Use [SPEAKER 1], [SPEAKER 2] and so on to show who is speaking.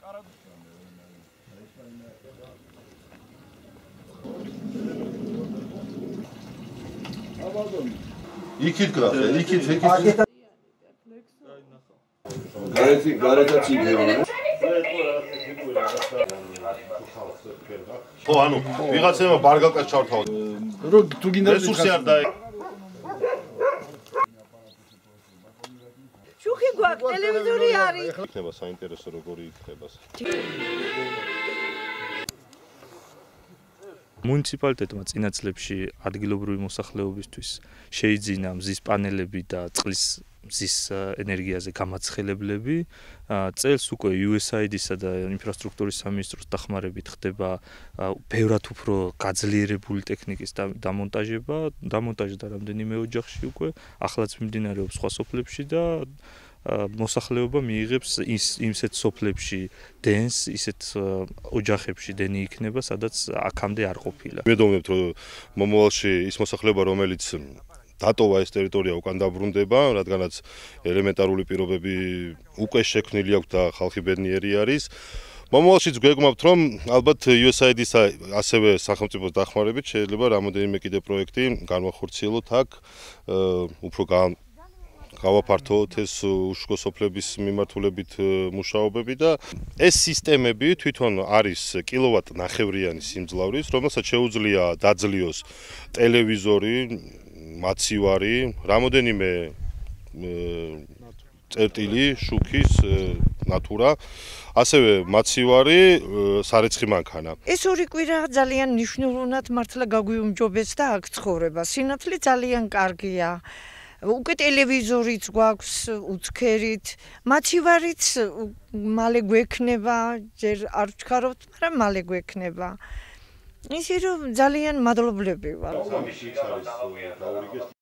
[SPEAKER 1] იქით გრაფე, იქით.
[SPEAKER 2] გარეთაც იგევა.
[SPEAKER 1] ხო, ანუ ვიღაცებმა ბარგალკას ჩავთავთ.
[SPEAKER 3] რო თუ გინდა
[SPEAKER 1] რესურსი არ დაე.
[SPEAKER 4] შუხი გვაქვს, ტელევიზორი არის.
[SPEAKER 1] იქნება საინტერესო როგორი იქნება.
[SPEAKER 5] მუნიციპალიტეტმა წინა წლებში ადგილობრივი მოსახლეობისთვის შეიძინა მზის პანელები და წყლის მზის ენერგიაზე გამაცხელებლები. წელს უკვე USAID-სა და ინფრასტრუქტურის სამინისტროს დახმარებით ხდება ბევრად უფრო გაძლიერებული ტექნიკის დამონტაჟება და რამდენიმე ოჯახში უკვე ახლაც მიმდინარეობს სხვა სოფლებში და მოსახლეობა მიიღებს ისეთ სოფლებში დენს, ისეთ ოჯახებში დენი იქნება, სადაც აქამდე არ ყოფილა.
[SPEAKER 1] მედოვნებთ, რომ მომავალში ის მოსახლეობა, რომელიც დატოვა ეს ტერიტორია უკან დაბრუნდება, რადგანაც ელემენტარული პირობები უკვე შექმნილი აქვს და ხალხი ბედნიერი არის. მომავალშიც გვეგმავთ, რომ ალბათ USAID-ის ასევე სახელმწიფოს დახმარებით შეიძლება რამოდენიმე კიდე პროექტი განვახორციელოთ აქ, უფრო გავაფართოთ ეს უშუქო სოფლების მიმართულებით მუშაობები და ეს სისტემები თვითონ არის კილოვატ-ნახევრიანი სიმძლავრის, რომელსაც შეუძლია დაძლიოს ტელევიზორი, მაცივარი, რამოდენიმე წერტილი, შუქის, ნატურა, ასევე მაცივარი, სარეცხი მანქანა.
[SPEAKER 4] ეს ორი კვირა ძალიან მნიშვნელოვნად მართლა გაგვიუმჯობეს და აქ ცხოვრება. სინათლე ძალიან კარგია. უკვე ტელევიზორიც გვაქვს უცქერით, მაცივარიც მალე გვექნება, ჯერ არ ვჩქარობთ, მაგრამ მალე გვექნება. ისე რომ ძალიან მადლობლები ვარ.